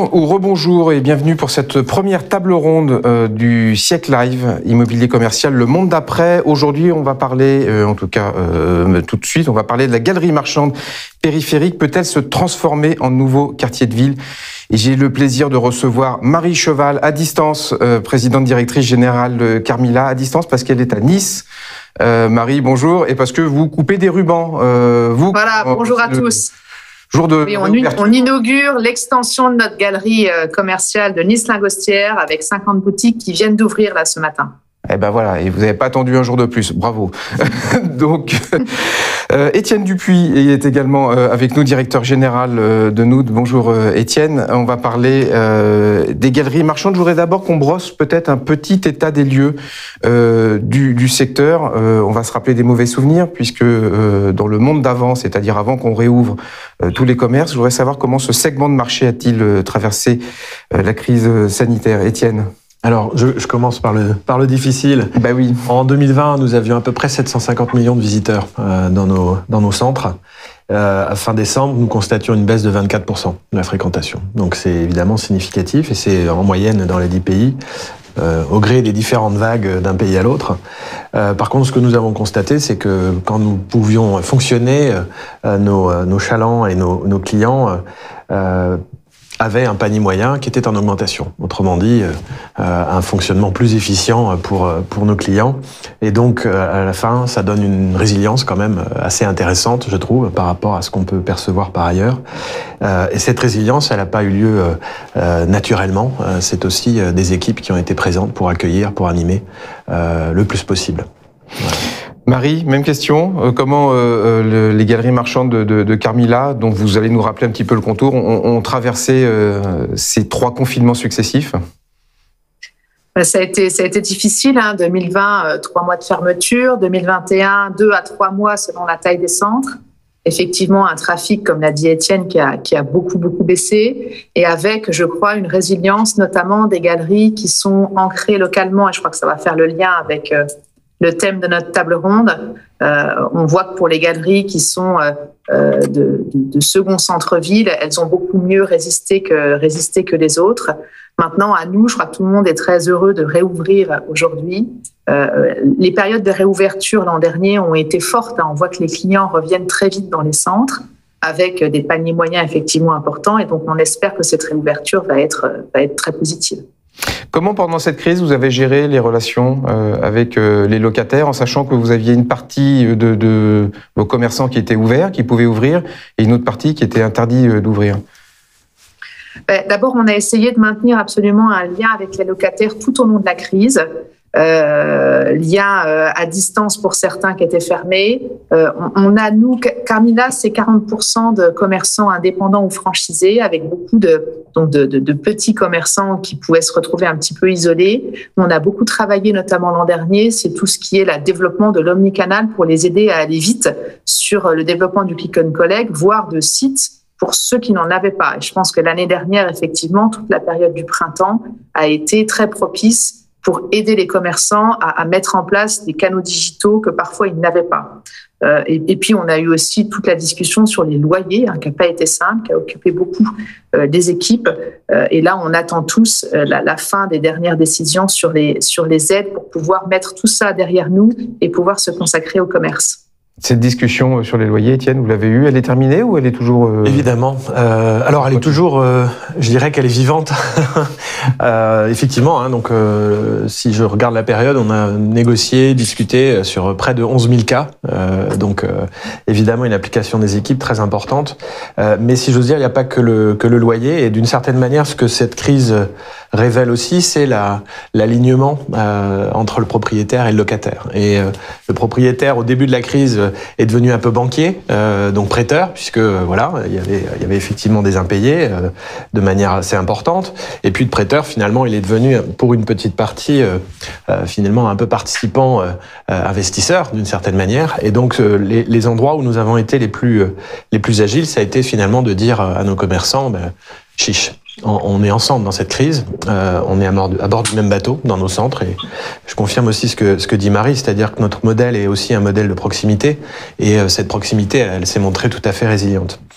Bonjour ou rebonjour et bienvenue pour cette première table ronde du siècle live immobilier commercial, le monde d'après. Aujourd'hui, on va parler, tout de suite, on va parler de la galerie marchande périphérique. Peut-elle se transformer en nouveau quartier de ville? Et j'ai le plaisir de recevoir Marie Cheval à distance, présidente directrice générale de Carmila, à distance parce qu'elle est à Nice. Marie, bonjour, et parce que vous coupez des rubans. Voilà, bonjour à tous. Oui, on inaugure l'extension de notre galerie commerciale de Nice-Lingostière avec 50 boutiques qui viennent d'ouvrir là ce matin. Eh ben voilà, et vous n'avez pas attendu un jour de plus, bravo. Donc, Étienne Dupuis est également avec nous, directeur général de Noud. Bonjour Étienne, on va parler des galeries marchandes. Je voudrais d'abord qu'on brosse peut-être un petit état des lieux du secteur. On va se rappeler des mauvais souvenirs, puisque dans le monde d'avant, c'est-à-dire avant qu'on réouvre tous les commerces, je voudrais savoir comment ce segment de marché a-t-il traversé la crise sanitaire. Étienne. Alors, je commence par le difficile. Bah oui. En 2020, nous avions à peu près 750 millions de visiteurs dans nos centres. À fin décembre, nous constations une baisse de 24% de la fréquentation. Donc, c'est évidemment significatif et c'est en moyenne dans les 10 pays, au gré des différentes vagues d'un pays à l'autre. Par contre, ce que nous avons constaté, c'est que quand nous pouvions fonctionner, nos chalands et nos clients avait un panier moyen qui était en augmentation. Autrement dit, un fonctionnement plus efficient pour nos clients. Et donc, à la fin, ça donne une résilience quand même assez intéressante, je trouve, par rapport à ce qu'on peut percevoir par ailleurs. Et cette résilience, elle n'a pas eu lieu naturellement. C'est aussi des équipes qui ont été présentes pour accueillir, pour animer le plus possible. Voilà. Marie, même question. Comment les galeries marchandes de Carmila, dont vous allez nous rappeler un petit peu le contour, ont traversé ces 3 confinements successifs? Ça a été difficile. 2020, 3 mois de fermeture. 2021, 2 à 3 mois selon la taille des centres. Effectivement, un trafic, comme l'a dit Étienne, qui a beaucoup baissé, et avec, je crois, une résilience, notamment des galeries qui sont ancrées localement. Et je crois que ça va faire le lien avec le thème de notre table ronde. On voit que pour les galeries qui sont de second centre-ville, elles ont beaucoup mieux résisté que les autres. Maintenant, à nous, je crois que tout le monde est très heureux de réouvrir aujourd'hui. Les périodes de réouverture l'an dernier ont été fortes. On voit que les clients reviennent très vite dans les centres avec des paniers moyens effectivement importants. Et donc, on espère que cette réouverture va être très positive. Comment, pendant cette crise, vous avez géré les relations avec les locataires, en sachant que vous aviez une partie de vos commerçants qui étaient ouverts, qui pouvaient ouvrir, et une autre partie qui était interdite d'ouvrir? D'abord, on a essayé de maintenir absolument un lien avec les locataires tout au long de la crise. Lien à distance pour certains qui étaient fermés. On a, nous, Carmila, c'est 40% de commerçants indépendants ou franchisés, avec beaucoup de petits commerçants qui pouvaient se retrouver un petit peu isolés. On a beaucoup travaillé, notamment l'an dernier, c'est tout ce qui est le développement de l'omnicanal pour les aider à aller vite sur le développement du click and collect, voire de sites pour ceux qui n'en avaient pas. Et je pense que l'année dernière, effectivement, toute la période du printemps a été très propice pour aider les commerçants à mettre en place des canaux digitaux que parfois ils n'avaient pas. Et puis, on a eu aussi toute la discussion sur les loyers, qui n'a pas été simple, qui a occupé beaucoup des équipes. Et là, on attend tous la fin des dernières décisions sur les aides pour pouvoir mettre tout ça derrière nous et pouvoir se consacrer au commerce. Cette discussion sur les loyers, Étienne, vous l'avez eue, elle est terminée ou elle est toujours... Évidemment. Alors, elle est toujours, je dirais qu'elle est vivante. Effectivement, donc si je regarde la période, on a négocié, discuté sur près de 11 000 cas. Donc, évidemment, une application des équipes très importante. Mais si j'ose dire, il n'y a pas que le loyer. Et d'une certaine manière, ce que cette crise révèle aussi, c'est l'alignement entre le propriétaire et le locataire. Et le propriétaire, au début de la crise, est devenu un peu banquier, donc prêteur, puisque voilà, il y avait effectivement des impayés de manière assez importante. Et puis de prêteur, finalement, il est devenu, pour une petite partie, finalement un peu participant, investisseur d'une certaine manière. Et donc les endroits où nous avons été les plus agiles, ça a été finalement de dire à nos commerçants, chiche. On est ensemble dans cette crise, on est à bord du même bateau dans nos centres, et je confirme aussi ce que dit Marie, c'est-à-dire que notre modèle est aussi un modèle de proximité, et cette proximité, elle s'est montrée tout à fait résiliente.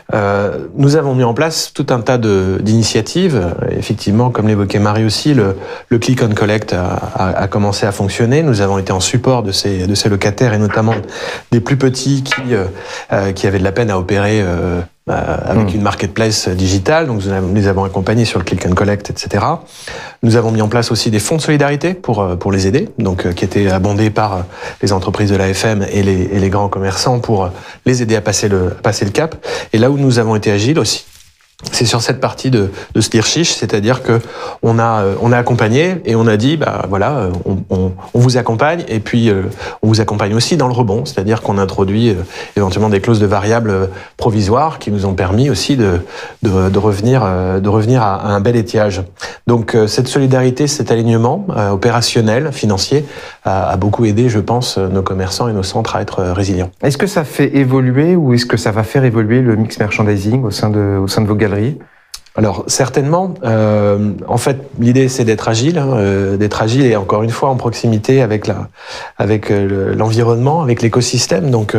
Nous avons mis en place tout un tas d'initiatives. Effectivement, comme l'évoquait Marie aussi, le click and collect a commencé à fonctionner. Nous avons été en support de ces locataires et notamment des plus petits qui avaient de la peine à opérer avec une marketplace digitale. Donc, nous les avons accompagnés sur le click and collect, etc. Nous avons mis en place aussi des fonds de solidarité pour les aider, donc qui étaient abondés par les entreprises de l'AFM et les grands commerçants pour les aider à passer le cap. Et là où nous avons été agiles aussi, c'est sur cette partie de ce leadership, c'est-à-dire que on a accompagné et on a dit voilà, on vous accompagne et puis on vous accompagne aussi dans le rebond, c'est-à-dire qu'on introduit éventuellement des clauses de variables provisoires qui nous ont permis aussi de revenir à un bel étiage. Donc cette solidarité, cet alignement opérationnel, financier a beaucoup aidé, je pense, nos commerçants et nos centres à être résilients. Est-ce que ça fait évoluer ou est-ce que ça va faire évoluer le mix merchandising au sein de vos galeries? Alors certainement, en fait l'idée c'est d'être agile et encore une fois en proximité avec l'environnement, avec l'écosystème. Donc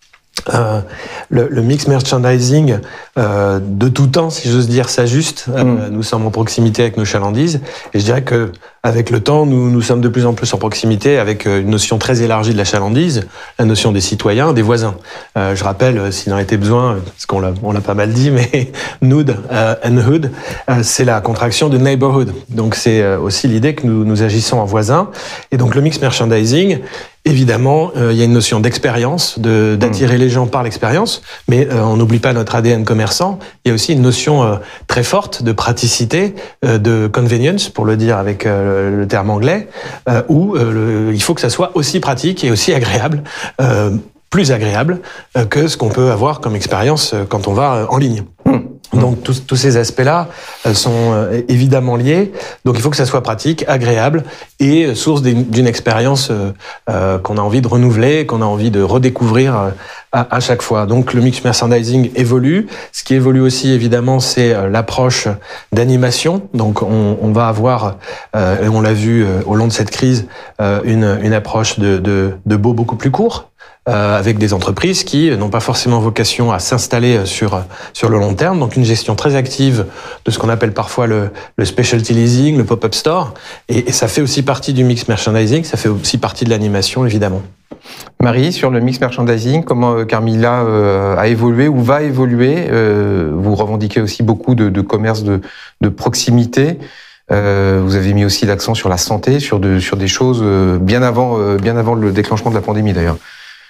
le mix merchandising de tout temps, si j'ose dire, s'ajuste. Nous sommes en proximité avec nos chalandises et je dirais que avec le temps, nous sommes de plus en plus en proximité avec une notion très élargie de la chalandise, la notion des citoyens, des voisins. Je rappelle, s'il en était besoin, parce qu'on l'a pas mal dit, mais Nood and Hood, c'est la contraction de neighborhood. Donc c'est aussi l'idée que nous agissons en voisins. Et donc le mix merchandising, évidemment, il y a une notion d'expérience, d'attirer les gens par l'expérience, mais on n'oublie pas notre ADN commerçant. Il y a aussi une notion très forte de praticité, de convenience, pour le dire avec le terme anglais, où il faut que ça soit aussi pratique et aussi agréable, plus agréable que ce qu'on peut avoir comme expérience quand on va en ligne. Donc tous ces aspects-là sont évidemment liés. Donc il faut que ça soit pratique, agréable et source d'une expérience qu'on a envie de renouveler, qu'on a envie de redécouvrir à chaque fois. Donc le mix merchandising évolue. Ce qui évolue aussi évidemment, c'est l'approche d'animation. Donc on va avoir, et on l'a vu au long de cette crise, une approche de beau beaucoup plus court. Avec des entreprises qui n'ont pas forcément vocation à s'installer sur le long terme. Donc une gestion très active de ce qu'on appelle parfois le specialty leasing, le pop-up store. Et ça fait aussi partie du mix merchandising, ça fait aussi partie de l'animation, évidemment. Marie, sur le mix merchandising, comment Carmila a évolué ou va évoluer? Vous revendiquez aussi beaucoup de commerce de proximité. Vous avez mis aussi l'accent sur la santé, sur des choses bien avant le déclenchement de la pandémie d'ailleurs.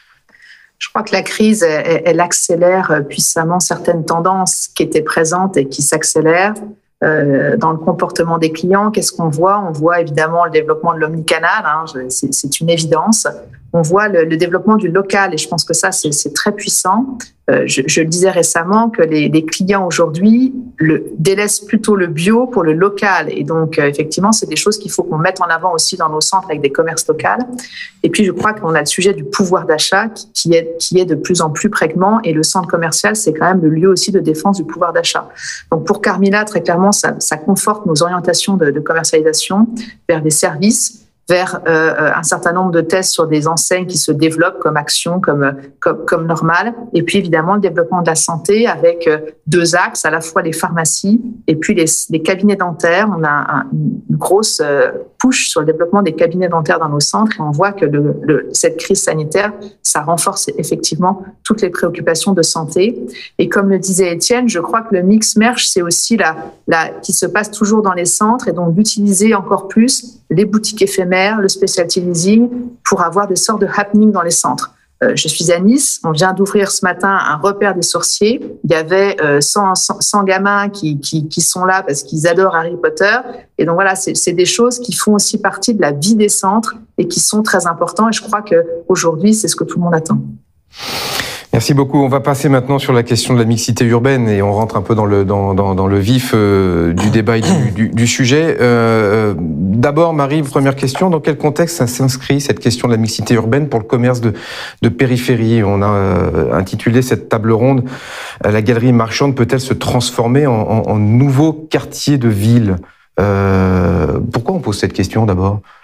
Je crois que la crise, elle accélère puissamment certaines tendances qui étaient présentes et qui s'accélèrent dans le comportement des clients. Qu'est-ce qu'on voit? On voit évidemment le développement de l'omnicanal, c'est une évidence. On voit le développement du local et je pense que ça, c'est très puissant. Je le disais récemment que les clients aujourd'hui délaissent plutôt le bio pour le local. Et donc, effectivement, c'est des choses qu'il faut qu'on mette en avant aussi dans nos centres avec des commerces locaux. Et puis, je crois qu'on a le sujet du pouvoir d'achat qui est de plus en plus prégnant. Et le centre commercial, c'est quand même le lieu aussi de défense du pouvoir d'achat. Donc, pour Carmila, très clairement, ça conforte nos orientations de commercialisation vers des services, vers un certain nombre de tests sur des enseignes qui se développent comme Action, comme Normal. Et puis, évidemment, le développement de la santé avec deux axes, à la fois les pharmacies et puis les cabinets dentaires. On a une grosse push sur le développement des cabinets dentaires dans nos centres et on voit que cette crise sanitaire, ça renforce effectivement toutes les préoccupations de santé. Et comme le disait Étienne, je crois que le mix merch, c'est aussi qui se passe toujours dans les centres et donc d'utiliser encore plus les boutiques éphémères, le specialty leasing, pour avoir des sortes de happening dans les centres. Je suis à Nice, on vient d'ouvrir ce matin un repère des sorciers. Il y avait 100 gamins qui sont là parce qu'ils adorent Harry Potter. Et donc voilà, c'est des choses qui font aussi partie de la vie des centres et qui sont très importantes. Et je crois qu'aujourd'hui, c'est ce que tout le monde attend. Merci beaucoup. On va passer maintenant sur la question de la mixité urbaine et on rentre un peu dans le vif du débat et du sujet. D'abord, Marie, première question. Dans quel contexte ça s'inscrit, cette question de la mixité urbaine pour le commerce de périphérie? On a intitulé cette table ronde « La galerie marchande peut-elle se transformer en nouveau quartier de ville ?» Pourquoi on pose cette question d'abord?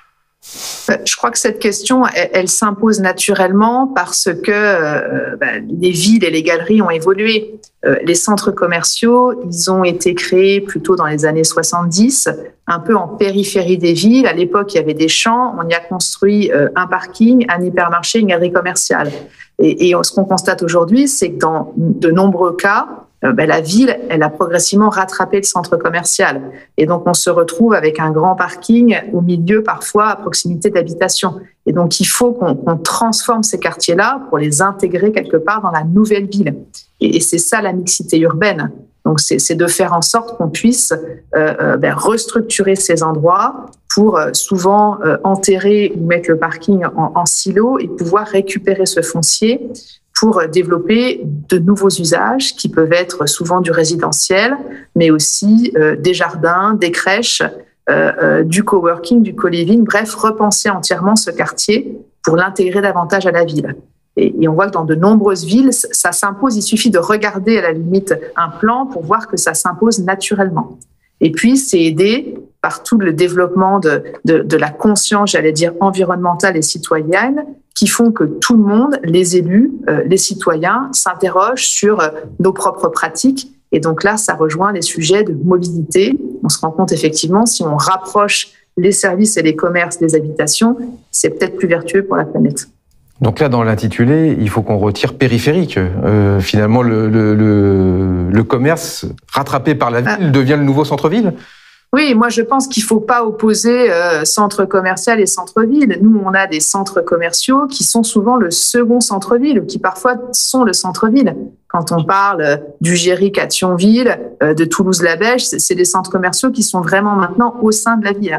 Je crois que cette question, elle s'impose naturellement parce que les villes et les galeries ont évolué. Les centres commerciaux, ils ont été créés plutôt dans les années 70, un peu en périphérie des villes. À l'époque, il y avait des champs, on y a construit un parking, un hypermarché, une galerie commerciale. Et ce qu'on constate aujourd'hui, c'est que dans de nombreux cas, la ville, elle a progressivement rattrapé le centre commercial. Et donc, on se retrouve avec un grand parking au milieu, parfois, à proximité d'habitations. Et donc, il faut qu'on transforme ces quartiers-là pour les intégrer quelque part dans la nouvelle ville. Et c'est ça, la mixité urbaine. Donc, c'est de faire en sorte qu'on puisse restructurer ces endroits pour souvent enterrer ou mettre le parking en silo et pouvoir récupérer ce foncier pour développer de nouveaux usages qui peuvent être souvent du résidentiel, mais aussi des jardins, des crèches, du coworking, du co-living, bref, repenser entièrement ce quartier pour l'intégrer davantage à la ville. Et on voit que dans de nombreuses villes, ça s'impose. Il suffit de regarder à la limite un plan pour voir que ça s'impose naturellement. Et puis, c'est aidé par tout le développement de la conscience, j'allais dire, environnementale et citoyenne, qui font que tout le monde, les élus, les citoyens, s'interrogent sur nos propres pratiques. Et donc là, ça rejoint les sujets de mobilité. On se rend compte effectivement, si on rapproche les services et les commerces des habitations, c'est peut-être plus vertueux pour la planète. Donc là, dans l'intitulé, il faut qu'on retire périphérique. Finalement, le commerce rattrapé par la ville devient le nouveau centre-ville. Oui, moi je pense qu'il ne faut pas opposer centre commercial et centre-ville. Nous, on a des centres commerciaux qui sont souvent le second centre-ville, ou qui parfois sont le centre-ville. Quand on parle du Géric à Thionville, de Toulouse-la-Bèche, c'est des centres commerciaux qui sont vraiment maintenant au sein de la ville.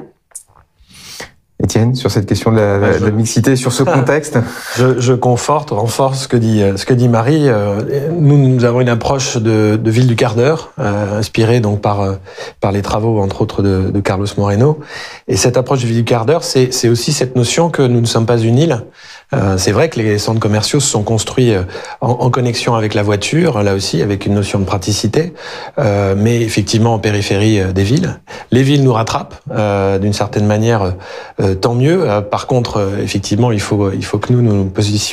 Étienne, sur cette question de la mixité, sur ce contexte, je renforce ce que dit Marie. Nous avons une approche de ville du quart d'heure, inspirée donc par les travaux entre autres de Carlos Moreno. Et cette approche de ville du quart d'heure, c'est aussi cette notion que nous ne sommes pas une île. C'est vrai que les centres commerciaux se sont construits en connexion avec la voiture, là aussi avec une notion de praticité, mais effectivement en périphérie des villes. Les villes nous rattrapent d'une certaine manière, tant mieux. Par contre, effectivement, il faut que nous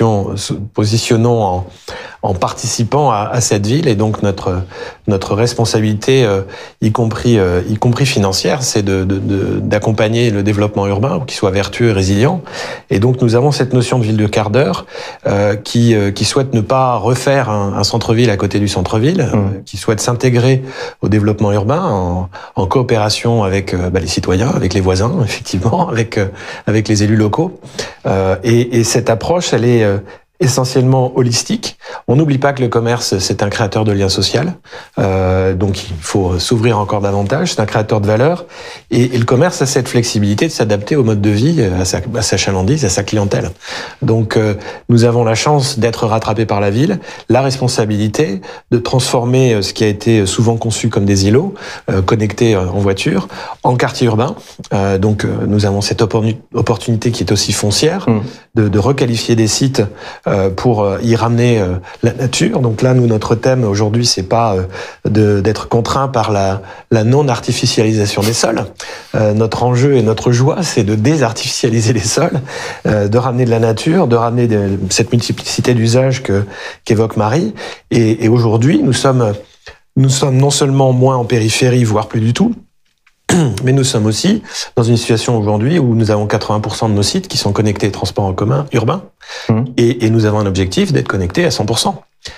positionnons en participant à cette ville, et donc notre responsabilité, y compris financière, c'est d'accompagner le développement urbain, qu'il soit vertueux et résilient. Et donc nous avons cette notion de ville de quart d'heure qui souhaite ne pas refaire un centre-ville à côté du centre-ville, qui souhaite s'intégrer au développement urbain en coopération avec les citoyens, avec les voisins, effectivement, avec les élus locaux. Et cette approche, elle est essentiellement holistique. On n'oublie pas que le commerce, c'est un créateur de liens sociaux, donc il faut s'ouvrir encore davantage, c'est un créateur de valeur, et le commerce a cette flexibilité de s'adapter au mode de vie, à sa chalandise, à sa clientèle. Donc nous avons la chance d'être rattrapés par la ville, la responsabilité de transformer ce qui a été souvent conçu comme des îlots, connectés en voiture, en quartier urbain. Donc nous avons cette opportunité qui est aussi foncière, de requalifier des sites pour y ramener la nature. Donc là, notre thème aujourd'hui, c'est pas d'être contraint par la non-artificialisation des sols. Notre enjeu et notre joie, c'est de désartificialiser les sols, de ramener de la nature, de ramener cette multiplicité d'usages qu'évoque Marie. Et aujourd'hui, nous sommes non seulement moins en périphérie, voire plus du tout, mais nous sommes aussi dans une situation aujourd'hui où nous avons 80% de nos sites qui sont connectés aux transports en commun urbains, et nous avons un objectif d'être connectés à 100%.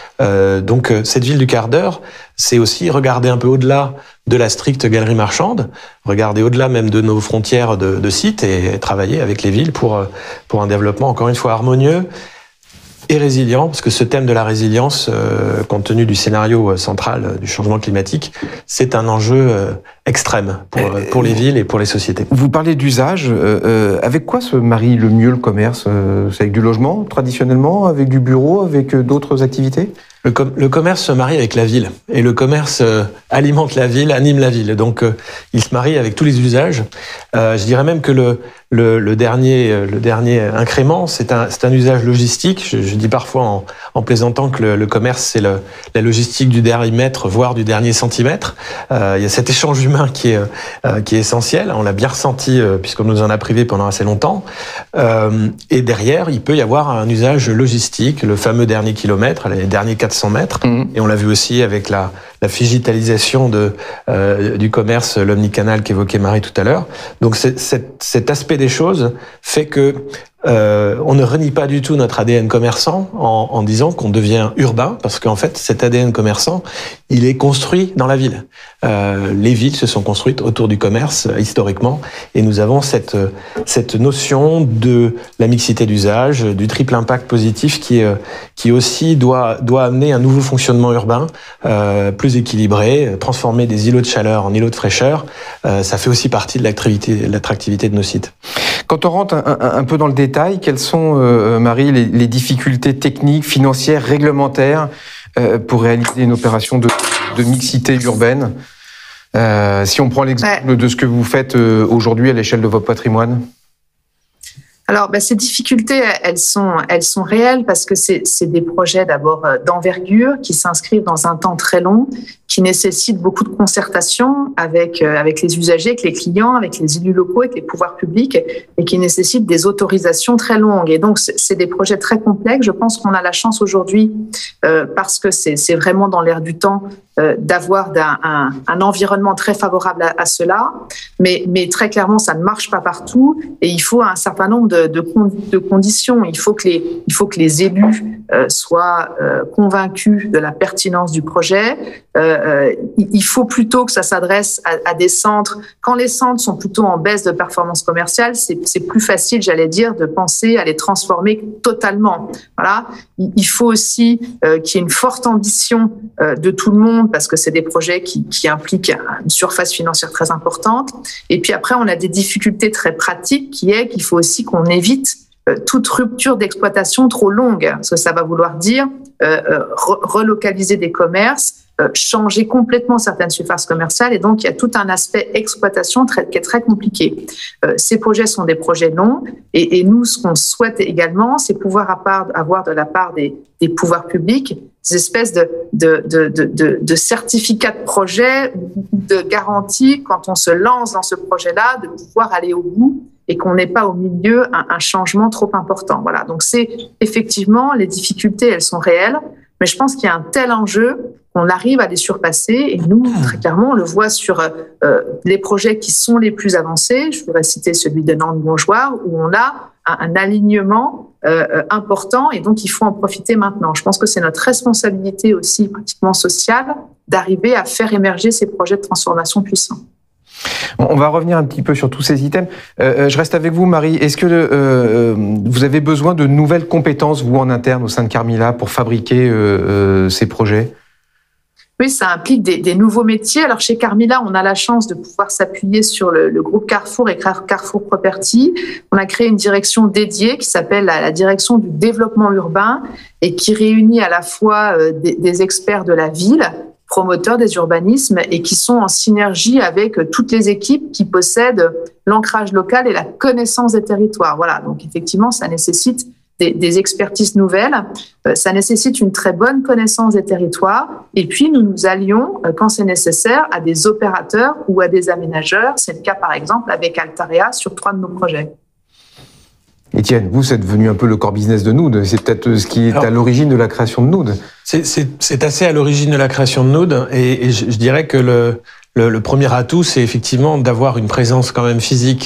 Donc cette ville du quart d'heure, c'est aussi regarder un peu au-delà de la stricte galerie marchande, regarder au-delà même de nos frontières de sites, et travailler avec les villes pour un développement, encore une fois, harmonieux et résilient, parce que ce thème de la résilience, compte tenu du scénario central du changement climatique, c'est un enjeu extrême pour les villes et pour les sociétés. Vous parlez d'usage. Avec quoi se marie le mieux le commerce? C'est avec du logement, traditionnellement, avec du bureau, avec d'autres activités? Le commerce se marie avec la ville et le commerce alimente la ville, anime la ville. Donc, il se marie avec tous les usages. Je dirais même que le dernier incrément, c'est un usage logistique. Je dis parfois en plaisantant que le commerce, c'est la logistique du dernier mètre, voire du dernier centimètre. Il y a cet échange humain qui est essentiel. On l'a bien ressenti puisqu'on nous en a privé pendant assez longtemps. Et derrière, il peut y avoir un usage logistique, le fameux dernier kilomètre, les derniers 400 mètres. Et on l'a vu aussi avec la digitalisation du commerce, l'omnicanal qu'évoquait Marie tout à l'heure. Donc cet aspect des choses fait que on ne renie pas du tout notre ADN commerçant en disant qu'on devient urbain, parce qu'en fait, cet ADN commerçant, il est construit dans la ville. Les villes se sont construites autour du commerce historiquement, et nous avons cette notion de la mixité d'usage, du triple impact positif qui aussi doit amener un nouveau fonctionnement urbain plus équilibré, transformer des îlots de chaleur en îlots de fraîcheur. Ça fait aussi partie de l'attractivité de nos sites. Quand on rentre un peu dans le détail, quelles sont, Marie, les difficultés techniques, financières, réglementaires pour réaliser une opération de mixité urbaine? Si on prend l'exemple de ce que vous faites aujourd'hui à l'échelle de votre patrimoine. Alors, ces difficultés, elles sont réelles parce que c'est des projets d'abord d'envergure qui s'inscrivent dans un temps très long, qui nécessitent beaucoup de concertation avec les usagers, avec les clients, avec les élus locaux, avec les pouvoirs publics, et qui nécessitent des autorisations très longues. Et donc, c'est des projets très complexes. Je pense qu'on a la chance aujourd'hui, parce que c'est vraiment dans l'air du temps, d'avoir un environnement très favorable à cela. Mais très clairement, ça ne marche pas partout, et il faut un certain nombre de conditions. Il faut que les élus soient convaincus de la pertinence du projet. Il faut plutôt que ça s'adresse à des centres. Quand les centres sont plutôt en baisse de performance commerciale, c'est plus facile, j'allais dire, de penser à les transformer totalement. Voilà. Il faut aussi qu'il y ait une forte ambition de tout le monde, parce que c'est des projets qui impliquent une surface financière très importante. Et puis après, on a des difficultés très pratiques qui est qu'il faut aussi qu'on évite toute rupture d'exploitation trop longue, parce que ça va vouloir dire relocaliser des commerces, changer complètement certaines surfaces commerciales, et donc il y a tout un aspect exploitation qui est très compliqué. Ces projets sont des projets longs, et nous, ce qu'on souhaite également, c'est pouvoir avoir de la part des pouvoirs publics des espèces de certificats de projet, de garantie quand on se lance dans ce projet-là, de pouvoir aller au bout et qu'on n'ait pas au milieu un changement trop important. Voilà. Donc c'est effectivement, les difficultés, elles sont réelles, mais je pense qu'il y a un tel enjeu qu'on arrive à les surpasser, et nous, très clairement, on le voit sur les projets qui sont les plus avancés. Je voudrais citer celui de Nantes-Montjoie, où on a un alignement important, et donc il faut en profiter maintenant. Je pense que c'est notre responsabilité aussi, pratiquement sociale, d'arriver à faire émerger ces projets de transformation puissants. On va revenir un petit peu sur tous ces items. Je reste avec vous, Marie. Est-ce que vous avez besoin de nouvelles compétences, vous, en interne, au sein de Carmila, pour fabriquer ces projets ? Oui, ça implique des nouveaux métiers. Alors, chez Carmila, on a la chance de pouvoir s'appuyer sur le groupe Carrefour et Carrefour Property. On a créé une direction dédiée qui s'appelle la direction du développement urbain, et qui réunit à la fois des experts de la ville, promoteurs des urbanismes, et qui sont en synergie avec toutes les équipes qui possèdent l'ancrage local et la connaissance des territoires. Voilà, donc effectivement, ça nécessite des expertises nouvelles, ça nécessite une très bonne connaissance des territoires, et puis nous nous allions, quand c'est nécessaire, à des opérateurs ou à des aménageurs. C'est le cas par exemple avec Altarea sur 3 de nos projets. Étienne, vous, c'est devenu un peu le core business de Nood. C'est peut-être ce qui est à l'origine de la création de Nood. C'est assez à l'origine de la création de Nood, et je dirais que le premier atout, c'est effectivement d'avoir une présence quand même physique.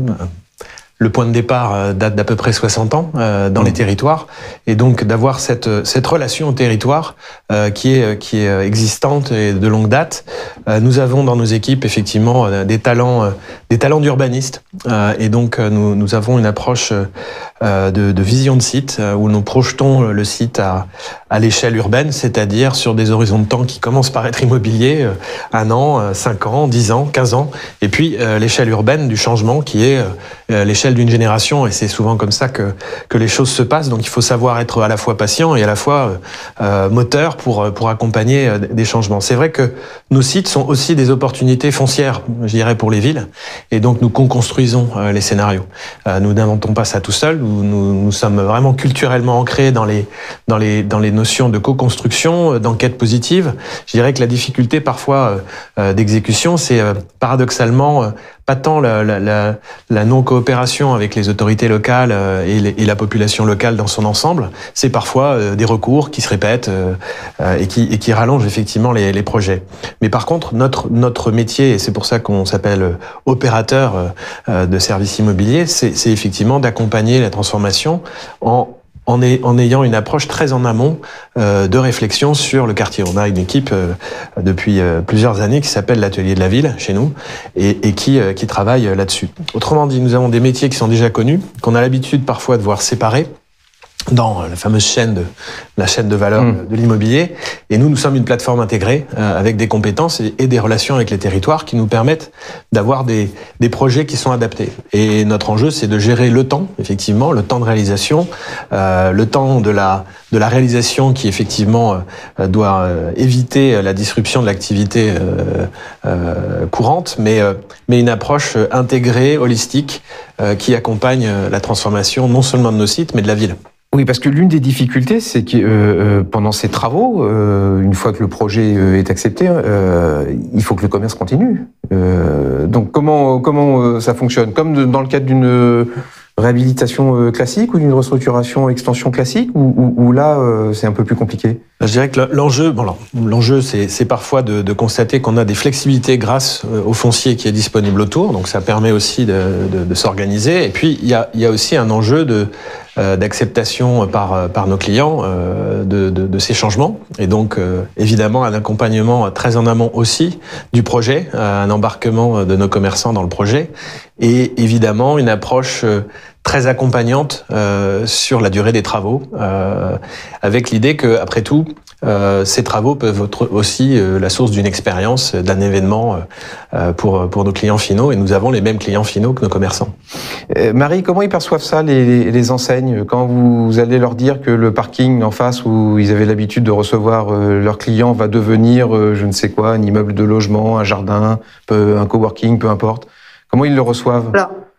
Le point de départ date d'à peu près 60 ans dans les territoires, et donc d'avoir cette relation au territoire qui est existante et de longue date. Nous avons dans nos équipes effectivement des talents d'urbanistes, et donc nous avons une approche de vision de site, où nous projetons le site à l'échelle urbaine, c'est-à-dire sur des horizons de temps qui commencent par être immobiliers, 1 an, 5 ans, 10 ans, 15 ans, et puis l'échelle urbaine du changement qui est l'échelle d'une génération, et c'est souvent comme ça que les choses se passent. Donc il faut savoir être à la fois patient et à la fois moteur pour accompagner des changements. C'est vrai que nos sites sont aussi des opportunités foncières, je dirais, pour les villes, et donc nous co-construisons les scénarios. Nous n'inventons pas ça tout seul, nous sommes vraiment culturellement ancrés dans les notions de co-construction, d'enquête positive. Je dirais que la difficulté parfois d'exécution, c'est paradoxalement pas tant la non-coopération avec les autorités locales et la population locale dans son ensemble, c'est parfois des recours qui se répètent et qui rallongent effectivement les projets. Mais par contre, notre métier, et c'est pour ça qu'on s'appelle opérateur de services immobiliers, c'est effectivement d'accompagner la transformation en ayant une approche très en amont de réflexion sur le quartier. On a une équipe depuis plusieurs années qui s'appelle l'Atelier de la Ville chez nous et qui travaille là-dessus. Autrement dit, nous avons des métiers qui sont déjà connus, qu'on a l'habitude parfois de voir séparés dans la fameuse chaîne de valeur de l'immobilier. Et nous sommes une plateforme intégrée avec des compétences et des relations avec les territoires qui nous permettent d'avoir des projets qui sont adaptés. Et notre enjeu, c'est de gérer le temps, effectivement, le temps de réalisation, le temps de la réalisation qui, effectivement, doit éviter la disruption de l'activité courante, mais une approche intégrée, holistique, qui accompagne la transformation non seulement de nos sites, mais de la ville. Oui, parce que l'une des difficultés, c'est que pendant ces travaux, une fois que le projet est accepté, il faut que le commerce continue. Donc comment ça fonctionne? Comme dans le cadre d'une réhabilitation classique ou d'une restructuration extension classique, ou là c'est un peu plus compliqué? Je dirais que l'enjeu, c'est parfois de constater qu'on a des flexibilités grâce au foncier qui est disponible autour, donc ça permet aussi de s'organiser. Et puis il y a aussi un enjeu d'acceptation par nos clients de ces changements, et donc évidemment un accompagnement très en amont aussi du projet, un embarquement de nos commerçants dans le projet, et évidemment une approche très accompagnante sur la durée des travaux, avec l'idée que, après tout, ces travaux peuvent être aussi la source d'une expérience, d'un événement pour nos clients finaux, et nous avons les mêmes clients finaux que nos commerçants. Marie, comment ils perçoivent ça, les enseignes, quand vous allez leur dire que le parking en face où ils avaient l'habitude de recevoir leurs clients va devenir, je ne sais quoi, un immeuble de logement, un jardin, un coworking, peu importe. Comment ils le reçoivent?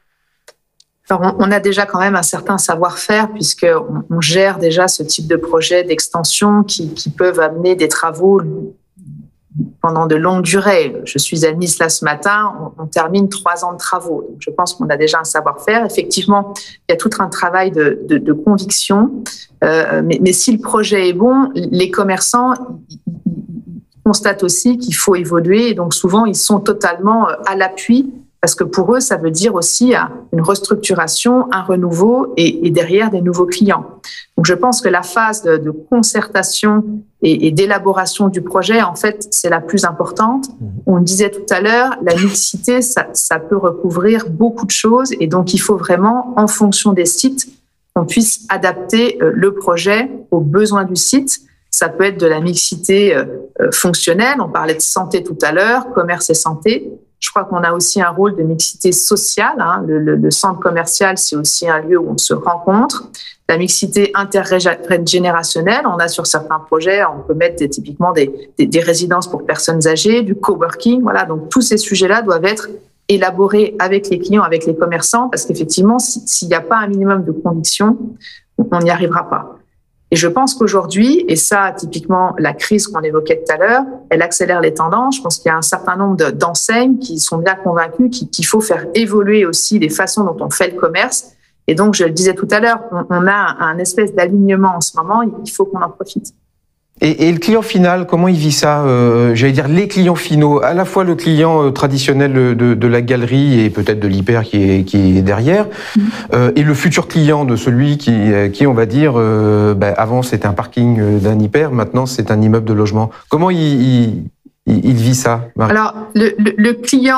Alors, on a déjà quand même un certain savoir-faire, puisqu'on gère déjà ce type de projet d'extension qui peuvent amener des travaux pendant de longues durées. Je suis à Nice là ce matin, on termine 3 ans de travaux. Donc, je pense qu'on a déjà un savoir-faire. Effectivement, il y a tout un travail de conviction. Mais si le projet est bon, les commerçants constatent aussi qu'il faut évoluer. Et donc, souvent, ils sont totalement à l'appui, parce que pour eux, ça veut dire aussi une restructuration, un renouveau et derrière des nouveaux clients. Donc, je pense que la phase de concertation et d'élaboration du projet, en fait, c'est la plus importante. On le disait tout à l'heure, la mixité, ça peut recouvrir beaucoup de choses, et donc il faut vraiment, en fonction des sites, qu'on puisse adapter le projet aux besoins du site. Ça peut être de la mixité fonctionnelle, on parlait de santé tout à l'heure, commerce et santé. Je crois qu'on a aussi un rôle de mixité sociale. Le centre commercial, c'est aussi un lieu où on se rencontre. La mixité intergénérationnelle, on a sur certains projets, on peut mettre typiquement des résidences pour personnes âgées, du coworking. Voilà, donc tous ces sujets-là doivent être élaborés avec les clients, avec les commerçants, parce qu'effectivement, s'il n'y a pas un minimum de conviction, on n'y arrivera pas. Et je pense qu'aujourd'hui, et ça, typiquement, la crise qu'on évoquait tout à l'heure, elle accélère les tendances. Je pense qu'il y a un certain nombre d'enseignes qui sont bien convaincues qu'il faut faire évoluer aussi les façons dont on fait le commerce. Et donc, je le disais tout à l'heure, on a un espèce d'alignement en ce moment, il faut qu'on en profite. Et le client final, comment il vit ça? J'allais dire les clients finaux, à la fois le client traditionnel de la galerie et peut-être de l'hyper qui est derrière, et le futur client de celui qui on va dire, avant c'était un parking d'un hyper, maintenant c'est un immeuble de logement. Comment il vit ça, Marie? Alors, le client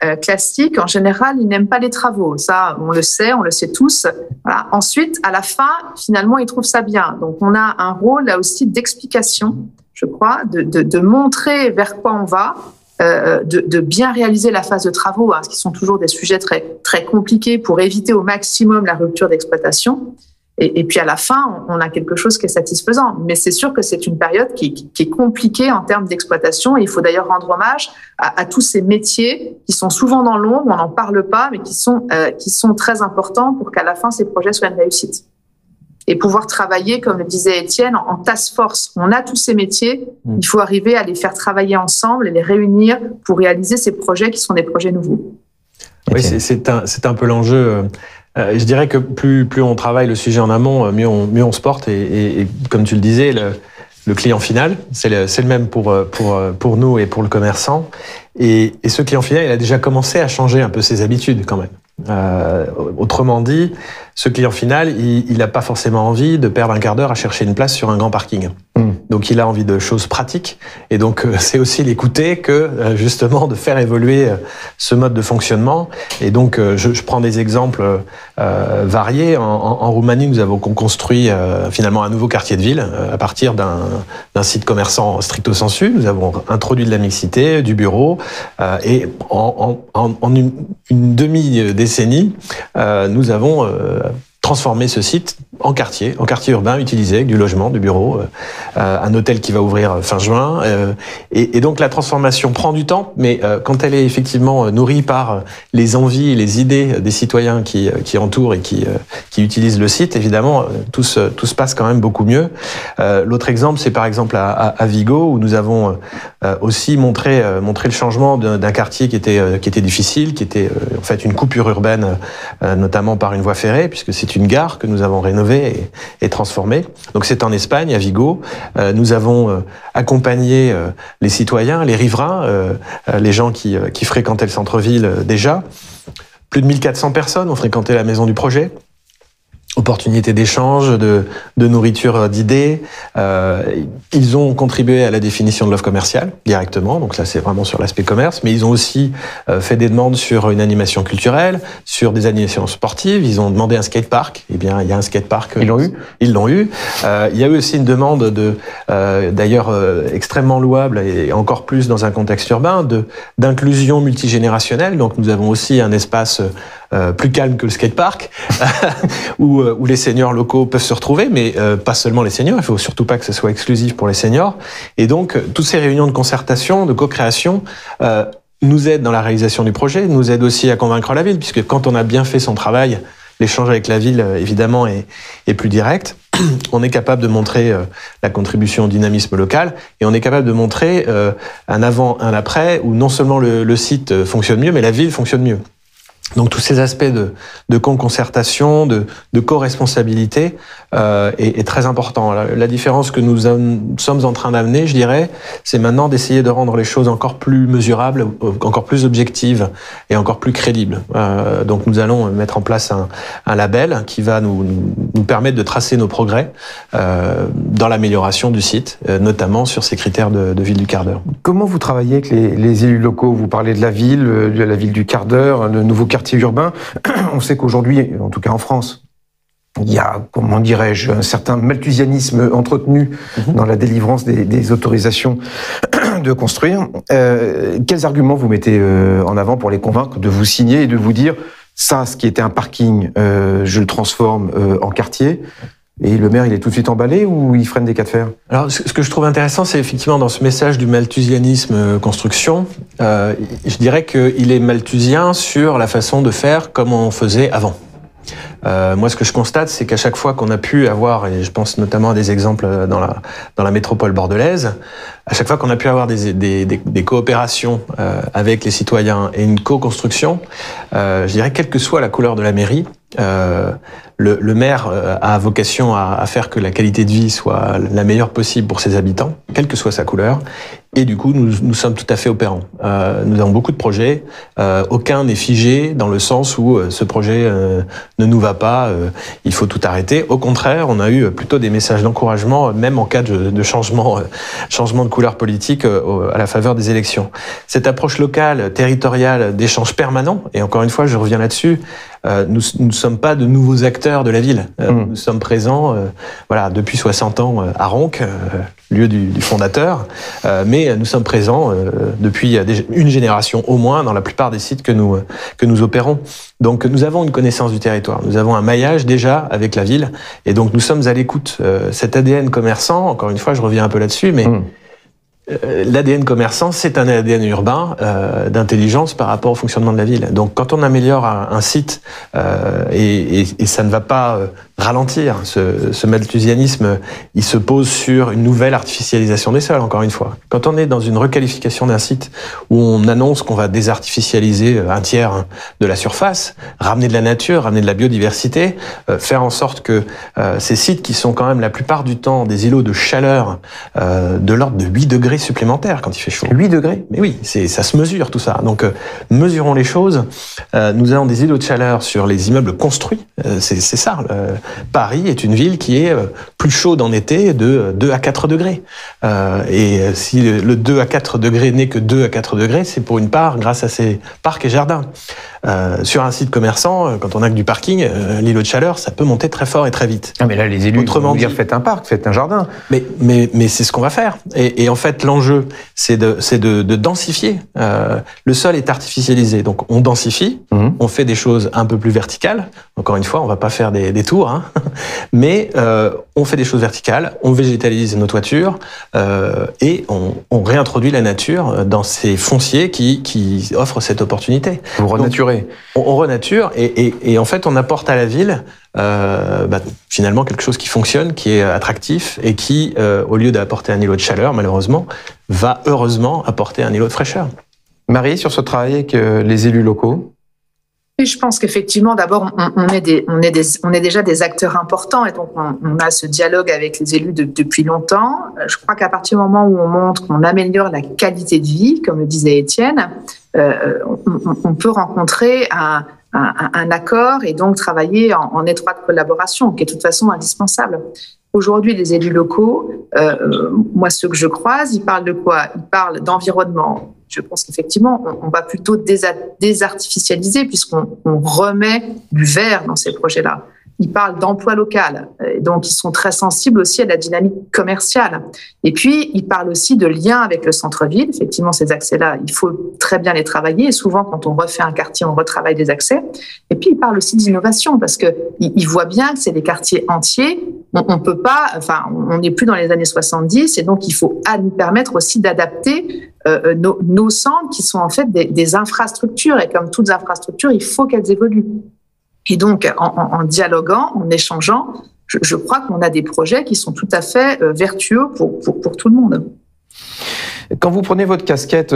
classique, en général, ils n'aiment pas les travaux. Ça, on le sait tous. Voilà. Ensuite, à la fin, finalement, ils trouvent ça bien. Donc, on a un rôle là aussi d'explication, je crois, de montrer vers quoi on va, de bien réaliser la phase de travaux, ce qui sont toujours des sujets très, très compliqués pour éviter au maximum la rupture d'exploitation. Et puis à la fin, on a quelque chose qui est satisfaisant. Mais c'est sûr que c'est une période qui est compliquée en termes d'exploitation. Et il faut d'ailleurs rendre hommage à tous ces métiers qui sont souvent dans l'ombre, on n'en parle pas, mais qui sont très importants pour qu'à la fin, ces projets soient une réussite. Et pouvoir travailler, comme le disait Étienne, en task force. On a tous ces métiers, il faut arriver à les faire travailler ensemble et les réunir pour réaliser ces projets qui sont des projets nouveaux. Oui, c'est un peu l'enjeu. Je dirais que plus on travaille le sujet en amont, mieux on se porte. Et comme tu le disais, le client final, c'est le même pour nous et pour le commerçant. Et ce client final, il a déjà commencé à changer un peu ses habitudes quand même. Autrement dit, ce client final, il n'a pas forcément envie de perdre un quart d'heure à chercher une place sur un grand parking. Donc il a envie de choses pratiques, et donc c'est aussi l'écouter que justement de faire évoluer ce mode de fonctionnement. Et donc je prends des exemples variés. En Roumanie, nous avons construit finalement un nouveau quartier de ville à partir d'un site commerçant stricto sensu. Nous avons introduit de la mixité, du bureau, et en une demi-décennie, nous avons transformer ce site en quartier urbain utilisé avec du logement, du bureau, un hôtel qui va ouvrir fin juin. Et donc la transformation prend du temps, mais quand elle est effectivement nourrie par les envies et les idées des citoyens qui entourent et qui utilisent le site, évidemment, tout se passe quand même beaucoup mieux. L'autre exemple, c'est par exemple à Vigo, où nous avons aussi montré le changement d'un quartier qui était difficile, qui était en fait une coupure urbaine, notamment par une voie ferrée, puisque c'est une gare que nous avons rénovée et transformée. Donc c'est en Espagne, à Vigo. Nous avons accompagné les citoyens, les riverains, les gens qui fréquentaient le centre-ville déjà. Plus de 1400 personnes ont fréquenté la maison du projet. Opportunité d'échange, de nourriture d'idées. Ils ont contribué à la définition de l'offre commerciale directement, donc là c'est vraiment sur l'aspect commerce, mais ils ont aussi fait des demandes sur une animation culturelle, sur des animations sportives. Ils ont demandé un skatepark. Eh bien, il y a un skatepark. Ils l'ont eu. Ils l'ont eu. Il y a eu aussi une demande d'ailleurs extrêmement louable et encore plus dans un contexte urbain, d'inclusion multigénérationnelle. Donc nous avons aussi un espace plus calme que le skatepark, où les seniors locaux peuvent se retrouver, mais pas seulement les seniors, il faut surtout pas que ce soit exclusif pour les seniors. Et donc, toutes ces réunions de concertation, de co-création, nous aident dans la réalisation du projet, nous aident aussi à convaincre la ville, puisque quand on a bien fait son travail, l'échange avec la ville, évidemment, est plus direct. On est capable de montrer la contribution au dynamisme local, et on est capable de montrer un avant, un après, où non seulement le site fonctionne mieux, mais la ville fonctionne mieux. Donc tous ces aspects de concertation, de co-responsabilité est très important. La différence que nous sommes en train d'amener, je dirais, c'est maintenant d'essayer de rendre les choses encore plus mesurables, encore plus objectives et encore plus crédibles. Donc nous allons mettre en place un label qui va nous permettre de tracer nos progrès dans l'amélioration du site, notamment sur ces critères de ville du quart d'heure. Comment vous travaillez avec les élus locaux? Vous parlez de la ville du quart d'heure, le nouveau quartier urbain. On sait qu'aujourd'hui, en tout cas en France, il y a, comment dirais-je, un certain malthusianisme entretenu dans la délivrance des autorisations de construire. Quels arguments vous mettez en avant pour les convaincre de vous signer et de vous dire ça, ce qui était un parking, je le transforme en quartier? Et le maire, il est tout de suite emballé ou il freine des cas de fer? Alors, ce que je trouve intéressant, c'est effectivement dans ce message du malthusianisme construction, je dirais qu'il est malthusien sur la façon de faire comme on faisait avant. Moi, ce que je constate, c'est qu'à chaque fois qu'on a pu avoir, et je pense notamment à des exemples dans la métropole bordelaise, à chaque fois qu'on a pu avoir des coopérations avec les citoyens et une co-construction, je dirais, quelle que soit la couleur de la mairie, le maire a vocation à faire que la qualité de vie soit la meilleure possible pour ses habitants, quelle que soit sa couleur. Et du coup, nous sommes tout à fait opérants. Nous avons beaucoup de projets. Aucun n'est figé dans le sens où ce projet ne nous va pas, il faut tout arrêter. Au contraire, on a eu plutôt des messages d'encouragement, même en cas de changement de couleur politique à la faveur des élections. Cette approche locale, territoriale, d'échange permanent, et encore une fois, je reviens là-dessus, nous ne sommes pas de nouveaux acteurs de la ville. Nous sommes présents depuis 60 ans à Ronques, lieu du fondateur, mais nous sommes présents depuis une génération au moins dans la plupart des sites que nous opérons. Donc nous avons une connaissance du territoire, nous avons un maillage déjà avec la ville, et donc nous sommes à l'écoute. Cet ADN commerçant, encore une fois, je reviens un peu là-dessus, mais l'ADN commerçant, c'est un ADN urbain d'intelligence par rapport au fonctionnement de la ville. Donc quand on améliore un site, et ça ne va pas ralentir, ce malthusianisme, il se pose sur une nouvelle artificialisation des sols, encore une fois. Quand on est dans une requalification d'un site où on annonce qu'on va désartificialiser un tiers de la surface, ramener de la nature, ramener de la biodiversité, faire en sorte que ces sites qui sont quand même la plupart du temps des îlots de chaleur de l'ordre de 8 degrés supplémentaires quand il fait chaud. 8 degrés? Mais oui, ça se mesure tout ça. Donc mesurons les choses. Nous avons des îlots de chaleur sur les immeubles construits. C'est ça. Paris est une ville qui est plus chaude en été de 2 à 4 degrés. Et si le 2 à 4 degrés n'est que 2 à 4 degrés, c'est pour une part grâce à ces parcs et jardins. Sur un site commerçant, quand on a que du parking, l'îlot de chaleur, ça peut monter très fort et très vite. Ah mais là, les élus vont dire faites un parc, faites un jardin. Mais c'est ce qu'on va faire. Et en fait, l'enjeu, c'est de densifier. Le sol est artificialisé, donc on densifie, on fait des choses un peu plus verticales. Encore une fois, on va pas faire des tours, hein. Mais on fait des choses verticales, on végétalise nos toitures et on réintroduit la nature dans ces fonciers qui offrent cette opportunité. Vous renaturez. On renature et en fait on apporte à la ville finalement quelque chose qui fonctionne, qui est attractif et qui, au lieu d'apporter un îlot de chaleur, malheureusement, va heureusement apporter un îlot de fraîcheur. Marie, sur ce travail avec les élus locaux? Et je pense qu'effectivement, d'abord, on est déjà des acteurs importants et donc on a ce dialogue avec les élus depuis longtemps. Je crois qu'à partir du moment où on montre qu'on améliore la qualité de vie, comme le disait Étienne, on peut rencontrer un accord et donc travailler en étroite collaboration, qui est de toute façon indispensable. Aujourd'hui, les élus locaux, moi, ceux que je croise, ils parlent de quoi? Ils parlent d'environnement. Je pense qu'effectivement, on va plutôt désartificialiser puisqu'on remet du vert dans ces projets-là. Ils parlent d'emploi local, donc ils sont très sensibles aussi à la dynamique commerciale. Et puis, ils parlent aussi de lien avec le centre-ville. Effectivement, ces accès-là, il faut très bien les travailler. Et souvent, quand on refait un quartier, on retravaille des accès. Et puis, ils parlent aussi d'innovation parce qu'ils voient bien que c'est des quartiers entiers. On peut pas, on n'est plus dans les années 70 et donc il faut nous permettre aussi d'adapter nos centres qui sont en fait des infrastructures. Et comme toutes infrastructures, il faut qu'elles évoluent. Et donc, en dialoguant, en échangeant, je crois qu'on a des projets qui sont tout à fait vertueux pour tout le monde. Quand vous prenez votre casquette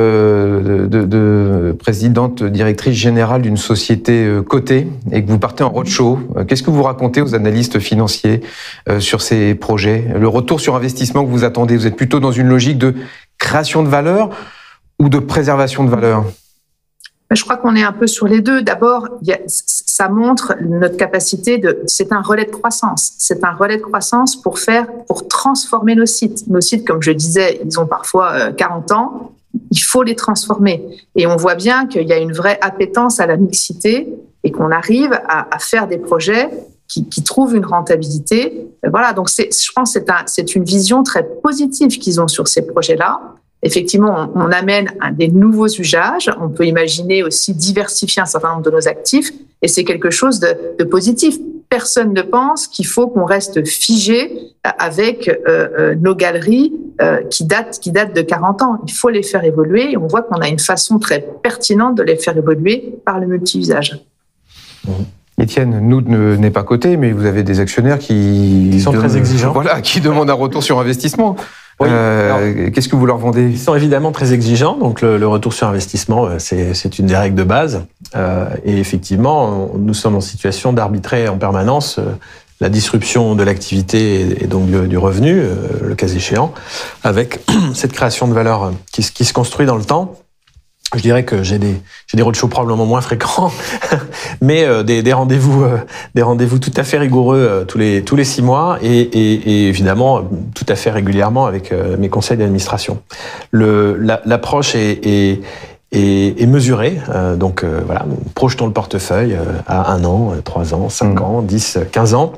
de présidente directrice générale d'une société cotée et que vous partez en roadshow, qu'est-ce que vous racontez aux analystes financiers sur ces projets? Le retour sur investissement que vous attendez, vous êtes plutôt dans une logique de création de valeur ou de préservation de valeur? Je crois qu'on est un peu sur les deux. D'abord, ça montre notre capacité c'est un relais de croissance. C'est un relais de croissance pour transformer nos sites. Nos sites, comme je disais, ils ont parfois 40 ans. Il faut les transformer. Et on voit bien qu'il y a une vraie appétence à la mixité et qu'on arrive à faire des projets qui trouvent une rentabilité. Voilà. Donc, je pense que c'est une vision très positive qu'ils ont sur ces projets-là. Effectivement, on amène des nouveaux usages. On peut imaginer aussi diversifier un certain nombre de nos actifs et c'est quelque chose de positif. Personne ne pense qu'il faut qu'on reste figé avec nos galeries qui datent de 40 ans. Il faut les faire évoluer et on voit qu'on a une façon très pertinente de les faire évoluer par le multi-usage. Étienne, Nood n'est pas coté, mais vous avez des actionnaires qui sont très exigeants. Voilà, qui demandent un retour sur investissement. Oui, qu'est-ce que vous leur vendez? Ils sont évidemment très exigeants, donc le retour sur investissement, c'est une des règles de base. Et effectivement, nous sommes en situation d'arbitrer en permanence la disruption de l'activité et donc du revenu, le cas échéant, avec cette création de valeur qui se construit dans le temps. Je dirais que j'ai des roadshows probablement moins fréquents, mais des rendez-vous tout à fait rigoureux tous les 6 mois et évidemment tout à fait régulièrement avec mes conseils d'administration. L'approche est mesurée, donc voilà, projetons le portefeuille à 1 an, 3 ans, 5 ans, 10, 15 ans,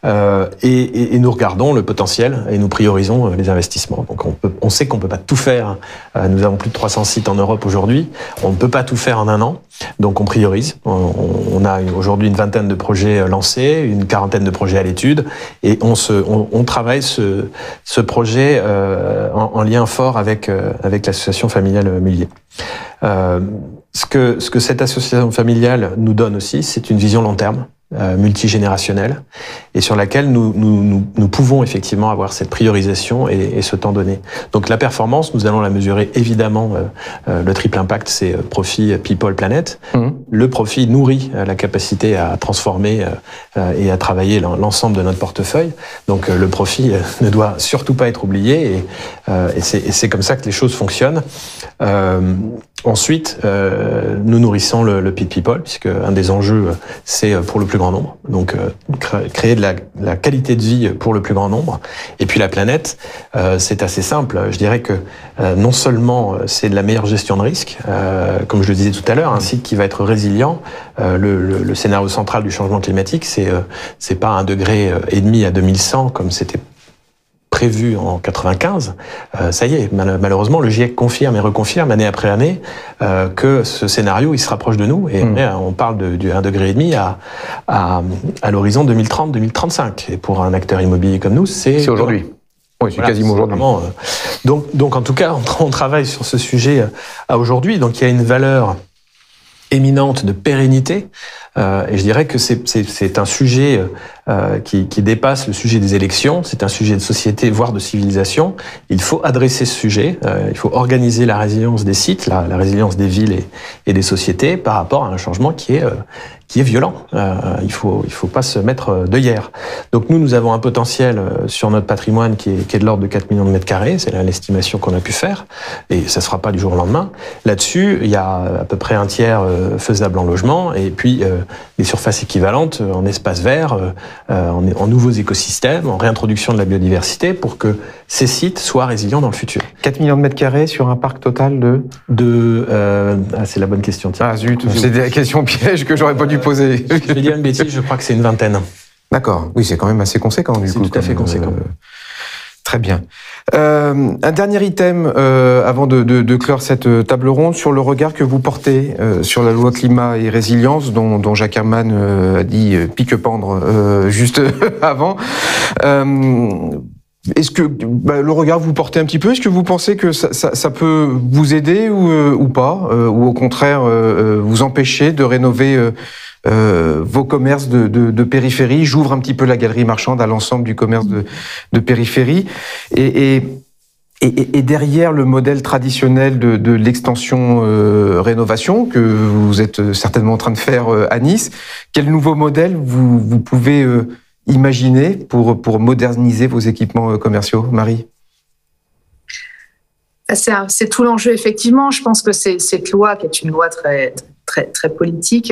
et nous regardons le potentiel et nous priorisons les investissements. Donc on sait qu'on peut pas tout faire. Nous avons plus de 300 sites en Europe aujourd'hui. On ne peut pas tout faire en 1 an. Donc on priorise. On a aujourd'hui une 20aine de projets lancés, une 40aine de projets à l'étude, et on travaille ce projet en lien fort avec l'association familiale Mulliez. Ce que cette association familiale nous donne aussi, c'est une vision long terme, multigénérationnelle, et sur laquelle nous pouvons effectivement avoir cette priorisation et ce temps donné. Donc la performance, nous allons la mesurer évidemment. Le triple impact, c'est profit, people, planète. Le profit nourrit la capacité à transformer et à travailler l'ensemble de notre portefeuille. Donc le profit ne doit surtout pas être oublié, et c'est comme ça que les choses fonctionnent. Ensuite, nous nourrissons le people, puisque un des enjeux, c'est pour le plus grand nombre. Donc, créer de la qualité de vie pour le plus grand nombre. Et puis la planète, c'est assez simple. Je dirais que non seulement c'est de la meilleure gestion de risque, comme je le disais tout à l'heure, un site qui va être résilient. Le scénario central du changement climatique, c'est pas 1,5 degré à 2100 comme c'était prévu en 95, ça y est, malheureusement, le GIEC confirme et reconfirme année après année que ce scénario, il se rapproche de nous. Et on parle du 1,5 degré à l'horizon 2030-2035. Et pour un acteur immobilier comme nous, c'est aujourd'hui. Oui, c'est quasiment aujourd'hui. Donc, en tout cas, on travaille sur ce sujet à aujourd'hui. Donc, il y a une valeur éminente de pérennité. Et je dirais que c'est un sujet qui dépasse le sujet des élections. C'est un sujet de société, voire de civilisation. Il faut adresser ce sujet. Il faut organiser la résilience des sites, la résilience des villes et des sociétés par rapport à un changement qui est violent. Il faut pas se mettre d'œillères. Donc nous avons un potentiel sur notre patrimoine qui est de l'ordre de 4 millions de mètres carrés. C'est l'estimation qu'on a pu faire. Et ça se fera pas du jour au lendemain. Là-dessus, il y a à peu près un tiers faisable en logement, et puis des surfaces équivalentes en espaces verts, en nouveaux écosystèmes, en réintroduction de la biodiversité pour que ces sites soient résilients dans le futur. 4 millions de mètres carrés sur un parc total c'est la bonne question. Tiens. Ah zut, c'est des questions pièges que j'aurais pas dû poser. Je vais dire une bêtise, je crois que c'est une 20aine. D'accord, oui, c'est quand même assez conséquent du coup. C'est tout à fait conséquent. Très bien. Un dernier item avant de clore cette table ronde sur le regard que vous portez sur la loi climat et résilience dont Jacques Herrmann a dit pique-pendre juste avant. Est-ce que le regard vous portez un petit peu? Est-ce que vous pensez que ça peut vous aider ou pas, ou au contraire vous empêcher de rénover vos commerces de périphérie? J'ouvre un petit peu la galerie marchande à l'ensemble du commerce de périphérie. Et derrière le modèle traditionnel de l'extension rénovation que vous êtes certainement en train de faire à Nice, quel nouveau modèle vous pouvez imaginer pour moderniser vos équipements commerciaux, Marie? C'est tout l'enjeu, effectivement. Je pense que cette loi, qui est une loi très, très, très politique,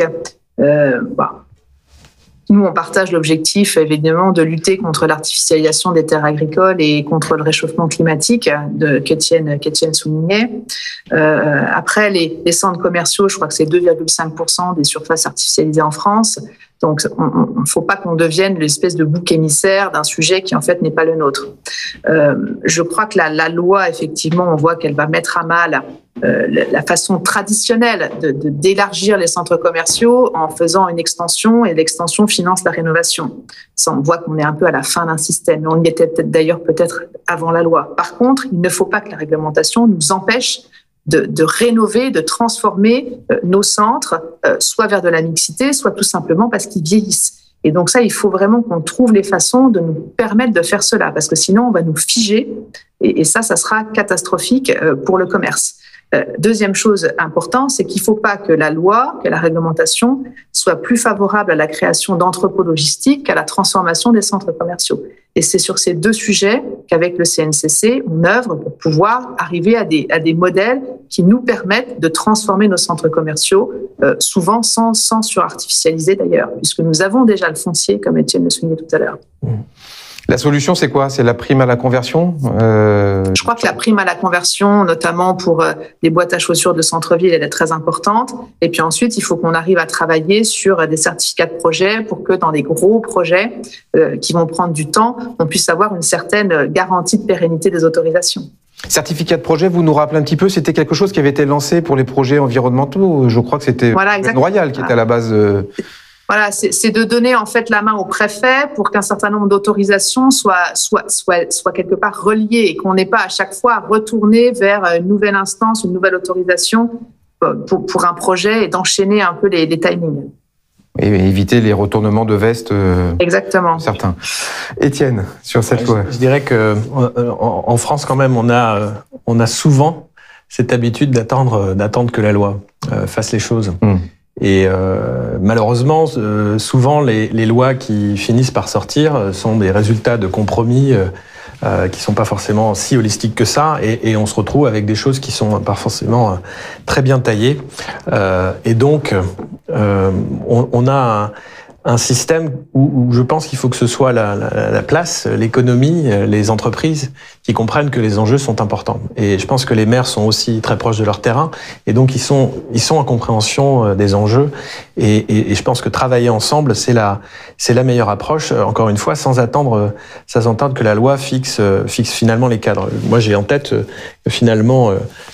nous, on partage l'objectif, évidemment, de lutter contre l'artificialisation des terres agricoles et contre le réchauffement climatique qu'Étienne soulignait. Après, les centres commerciaux, je crois que c'est 2,5% des surfaces artificialisées en France. Donc, il ne faut pas qu'on devienne l'espèce de bouc émissaire d'un sujet qui, en fait, n'est pas le nôtre. Je crois que la loi, effectivement, on voit qu'elle va mettre à mal la façon traditionnelle d'élargir les centres commerciaux en faisant une extension, et l'extension finance la rénovation. Ça, on voit qu'on est un peu à la fin d'un système. On y était peut-être avant la loi. Par contre, il ne faut pas que la réglementation nous empêche de rénover, de transformer nos centres, soit vers de la mixité, soit tout simplement parce qu'ils vieillissent. Et donc ça, il faut vraiment qu'on trouve les façons de nous permettre de faire cela, parce que sinon, on va nous figer, et ça sera catastrophique pour le commerce. Deuxième chose importante, c'est qu'il ne faut pas que la loi, que la réglementation soit plus favorable à la création d'entrepôts logistiques qu'à la transformation des centres commerciaux. Et c'est sur ces deux sujets qu'avec le CNCC, on œuvre pour pouvoir arriver à des modèles qui nous permettent de transformer nos centres commerciaux, souvent sans surartificialiser d'ailleurs, puisque nous avons déjà le foncier, comme Étienne le soulignait tout à l'heure. La solution, c'est quoi? C'est la prime à la conversion? Je crois que la prime à la conversion, notamment pour les boîtes à chaussures de centre-ville, elle est très importante. Et puis ensuite, il faut qu'on arrive à travailler sur des certificats de projet pour que dans les gros projets qui vont prendre du temps, on puisse avoir une certaine garantie de pérennité des autorisations. Certificat de projet, vous nous rappelez un petit peu, c'était quelque chose qui avait été lancé pour les projets environnementaux. Je crois que c'était Royal qui était à la base... Voilà, c'est de donner en fait la main au préfet pour qu'un certain nombre d'autorisations soient quelque part reliées et qu'on n'ait pas à chaque fois à retourner vers une nouvelle instance, une nouvelle autorisation pour un projet et d'enchaîner un peu les timings. Et éviter les retournements de veste. Exactement. Certains. Étienne, sur cette loi. Je dirais que en France quand même, on a souvent cette habitude d'attendre que la loi fasse les choses. Et malheureusement, souvent les lois qui finissent par sortir sont des résultats de compromis qui sont pas forcément si holistiques que ça, et on se retrouve avec des choses qui sont pas forcément très bien taillées. Et donc, on a un système où je pense qu'il faut que ce soit la place, l'économie, les entreprises qui comprennent que les enjeux sont importants. Et je pense que les maires sont aussi très proches de leur terrain, et donc ils sont en compréhension des enjeux. Et je pense que travailler ensemble, c'est la meilleure approche. Encore une fois, sans attendre que la loi fixe finalement les cadres. Moi, j'ai en tête finalement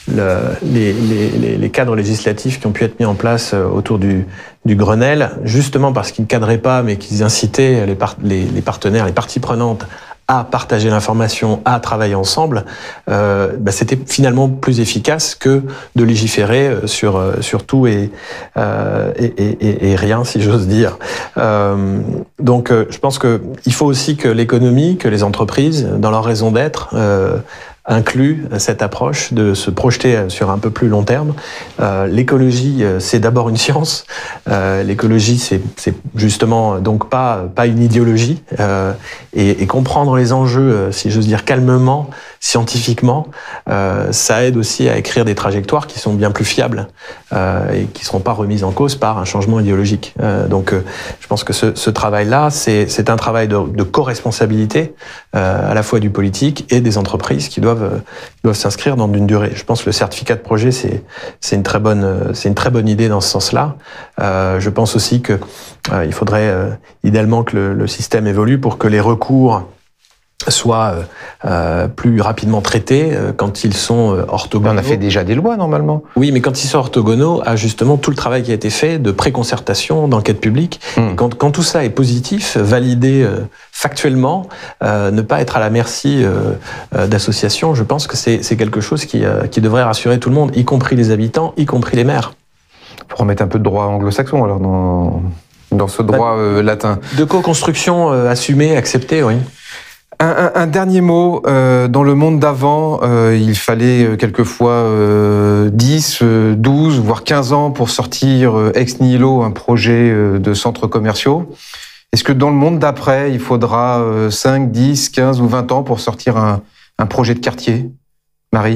les cadres législatifs qui ont pu être mis en place autour du Grenelle, justement parce qu'ils ne cadraient pas, mais qu'ils incitaient les partenaires, les parties prenantes à partager l'information, à travailler ensemble, c'était finalement plus efficace que de légiférer sur tout et rien, si j'ose dire. Donc, je pense que il faut aussi que l'économie, que les entreprises, dans leur raison d'être, inclut cette approche de se projeter sur un peu plus long terme. L'écologie, c'est d'abord une science. L'écologie, c'est justement donc pas une idéologie. Et comprendre les enjeux, si j'ose dire calmement, scientifiquement, ça aide aussi à écrire des trajectoires qui sont bien plus fiables et qui seront pas remises en cause par un changement idéologique. Donc, je pense que ce travail-là, c'est un travail de co-responsabilité à la fois du politique et des entreprises qui doivent s'inscrire dans une durée. Je pense que le certificat de projet, c'est une très bonne idée dans ce sens-là. Je pense aussi que il faudrait idéalement que le système évolue pour que les recours soient plus rapidement traités quand ils sont orthogonaux. On a fait déjà des lois normalement. Oui, mais quand ils sont orthogonaux, à justement tout le travail qui a été fait de préconcertation, d'enquête publique. Quand tout ça est positif, validé factuellement, ne pas être à la merci d'associations, je pense que c'est quelque chose qui devrait rassurer tout le monde, y compris les habitants, y compris les maires. Pour remettre un peu de droit anglo-saxon alors dans ce droit latin. De co-construction assumée, acceptée, oui. Un dernier mot, dans le monde d'avant, il fallait quelquefois 10, 12, voire 15 ans pour sortir ex nihilo un projet de centres commerciaux. Est-ce que dans le monde d'après, il faudra 5, 10, 15 ou 20 ans pour sortir un projet de quartier? Marie?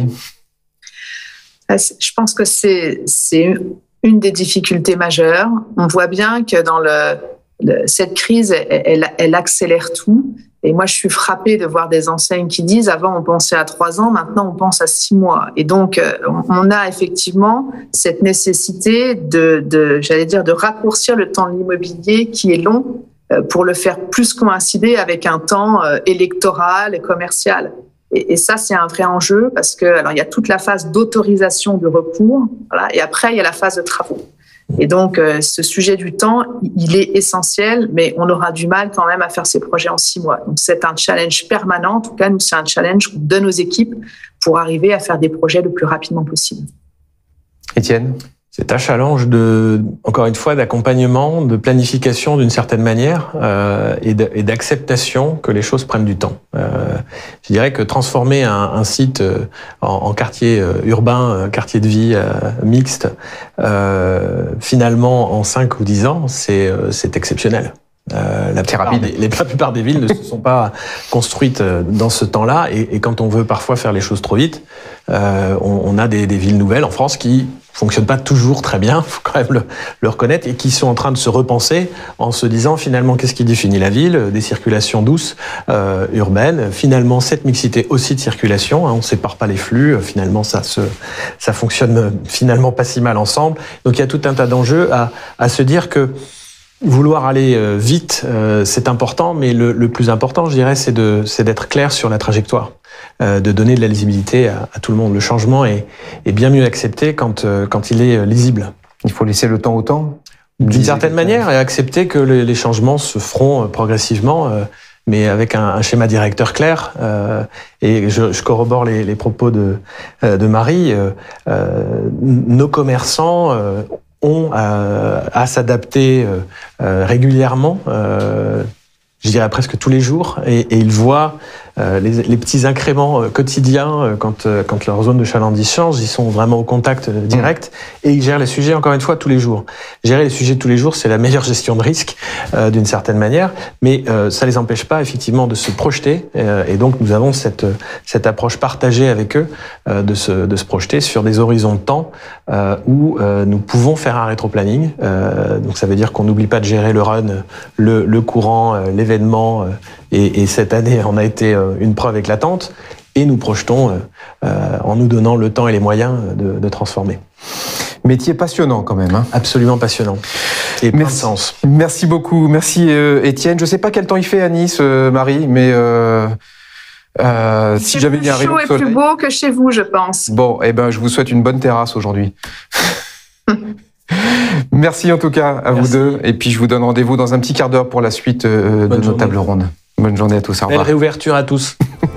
Je pense que c'est une des difficultés majeures. On voit bien que dans cette crise, elle accélère tout. Et moi, je suis frappée de voir des enseignes qui disent avant, on pensait à 3 ans, maintenant, on pense à 6 mois. Et donc, on a effectivement cette nécessité de raccourcir le temps de l'immobilier qui est long pour le faire plus coïncider avec un temps électoral et commercial. Et ça, c'est un vrai enjeu parce que, alors, il y a toute la phase d'autorisation du recours, voilà, et après, il y a la phase de travaux. Et donc, ce sujet du temps, il est essentiel, mais on aura du mal quand même à faire ces projets en 6 mois. Donc, c'est un challenge permanent. En tout cas, nous, c'est un challenge de nos équipes pour arriver à faire des projets le plus rapidement possible. Étienne? C'est un challenge encore une fois, d'accompagnement, de planification d'une certaine manière et d'acceptation que les choses prennent du temps. Je dirais que transformer un site en quartier urbain, quartier de vie mixte, finalement en 5 ou 10 ans, c'est exceptionnel. La plupart des villes ne se sont pas construites dans ce temps-là et quand on veut parfois faire les choses trop vite, on a des villes nouvelles en France qui fonctionnent pas toujours très bien, faut quand même le reconnaître, et qui sont en train de se repenser en se disant finalement qu'est-ce qui définit la ville, des circulations douces, urbaines, finalement cette mixité aussi de circulation, hein, on sépare pas les flux, finalement ça fonctionne finalement pas si mal ensemble, donc il y a tout un tas d'enjeux à se dire que vouloir aller vite, c'est important, mais le plus important, je dirais, c'est d'être clair sur la trajectoire, de donner de la lisibilité à tout le monde. Le changement est bien mieux accepté quand il est lisible. Il faut laisser le temps au temps. D'une certaine manière, et accepter que les changements se feront progressivement, mais avec un schéma directeur clair. Et je corrobore les propos de Marie. Nos commerçants ont à s'adapter régulièrement, je dirais presque tous les jours, et ils voient les petits incréments quotidiens quand leur zone de chalandise change, ils sont vraiment au contact direct et ils gèrent les sujets encore une fois tous les jours. Gérer les sujets tous les jours, c'est la meilleure gestion de risque d'une certaine manière, mais ça les empêche pas effectivement de se projeter et donc nous avons cette approche partagée avec eux de se projeter sur des horizons de temps où nous pouvons faire un rétroplanning. Donc ça veut dire qu'on n'oublie pas de gérer le run, le courant, l'événement et cette année on a été une preuve éclatante, et nous projetons en nous donnant le temps et les moyens de transformer. Métier passionnant quand même. Hein. Absolument passionnant. Et plein de sens. Merci beaucoup. Merci Étienne. Je ne sais pas quel temps il fait à Nice, Marie, mais si jamais il y a un rayon de soleil... chaud et plus beau que chez vous, je pense. Bon, eh ben, je vous souhaite une bonne terrasse aujourd'hui. Merci en tout cas à vous deux. Et puis je vous donne rendez-vous dans un petit quart d'heure pour la suite de nos tables rondes. Bonne journée à tous. Au revoir. Belle réouverture à tous.